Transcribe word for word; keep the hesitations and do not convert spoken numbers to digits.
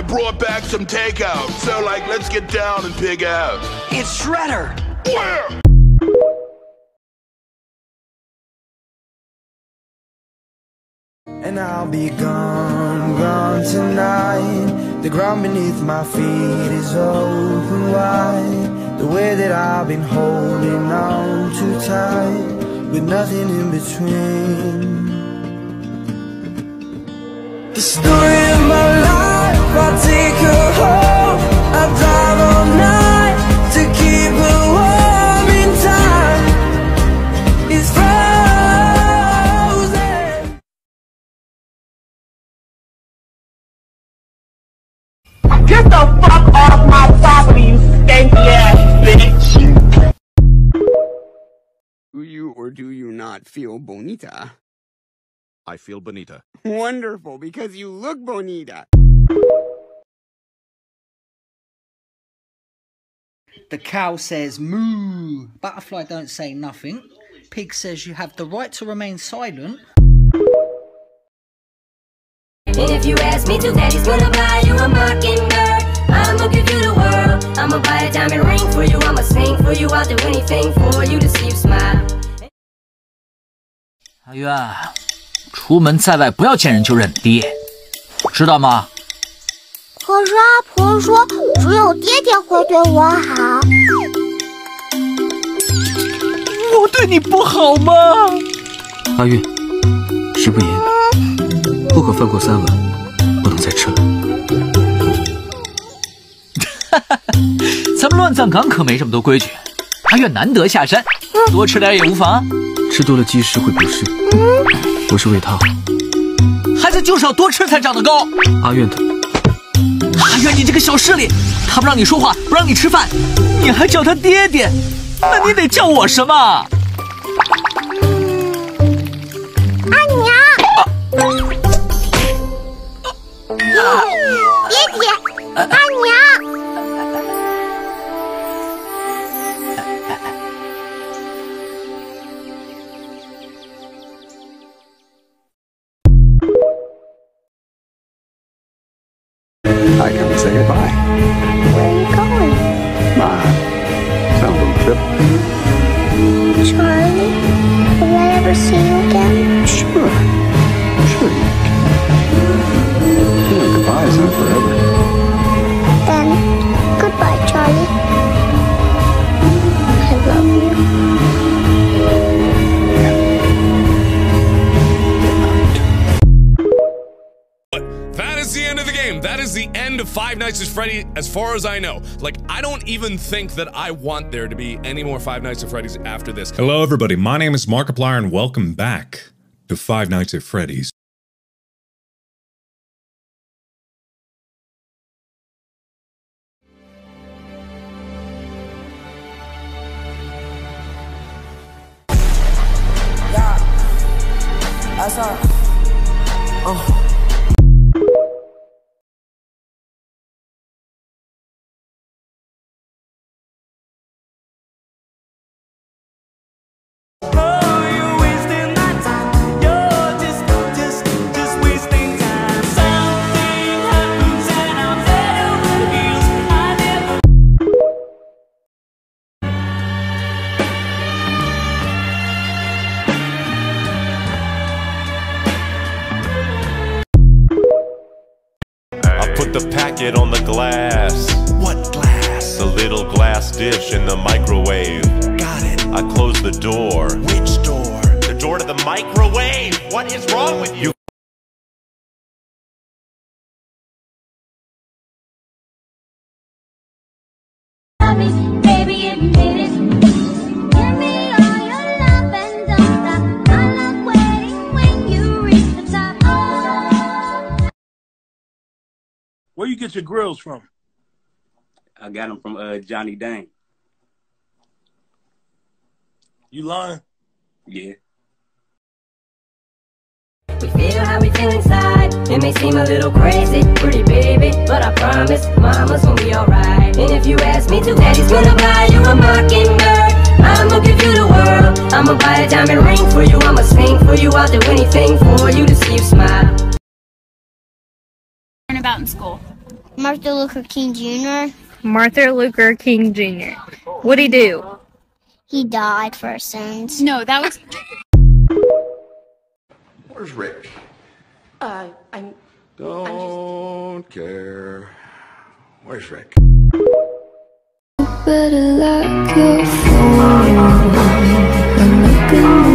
brought back some takeout. So, like, let's get down and pig out. It's Shredder. Where? And I'll be gone, gone tonight. The ground beneath my feet is open wide. The way that I've been holding on too tight, with nothing in between. The story of my life, I'll take her home. I'll drive all night to keep her warm in time. It's frozen. Get the fuck off my property, you skanky ass bitch! Do you or do you not feel bonita? I feel bonita. Wonderful, because you look bonita. The cow says moo. Butterfly don't say nothing. Pig says you have the right to remain silent. And if you ask me to, daddy's gonna buy you a mockingbird. I'ma give you the world. I'ma buy a diamond ring for you. I'ma sing for you. I'll do anything for you to see you smile. 阿月，出门在外不要见人就认爹，知道吗？ 可是阿婆说，只有爹爹会对我好。 我对你不好吗？ 阿月，食不言，不可饭过三碗，不能再吃了。 哈哈，咱们乱葬岗可没这么多规矩。阿月难得下山，多吃点也无妨。 吃多了积食会不适，不是为他好。 孩子就是要多吃才长得高。 阿月的。 阿月，你这个小势力，他不让你说话，不让你吃饭，你还叫他爹爹，那你得叫我什么？ 阿娘。爹爹，阿娘。 I come to say goodbye. Where are you going? Ah, some little trip. Charlie, will I ever see you again? Sure. Sure you can. You know, goodbye is not forever. Then, goodbye, Charlie. I love you. That is the end of the game. That is the end of Five Nights at Freddy's as far as I know. Like, I don't even think that I want there to be any more Five Nights at Freddy's after this. Hello everybody, my name is Markiplier and welcome back to Five Nights at Freddy's. Yeah, that's all. Oh. Put the packet on the glass. What glass? The little glass dish in the microwave. Got it. I closed the door. Which door? The door to the microwave. What is wrong with you? Where you get your grills from? I got them from uh, Johnny Dang. You lying? Yeah. We feel how we feel inside. It may seem a little crazy, pretty baby, but I promise mama's gonna be alright. And if you ask me to, daddy's gonna buy you a mockingbird. I'ma give you the world. I'ma buy a diamond ring for you. I'ma sing for you. I'll do anything for you to see you smile. About in school. Martin Luther King Junior Martin Luther King Junior What'd he do? He died for his sins. No, that was... Where's Rick? Uh, I'm... Don't care. Where's Rick? Better lock your phone. I'm looking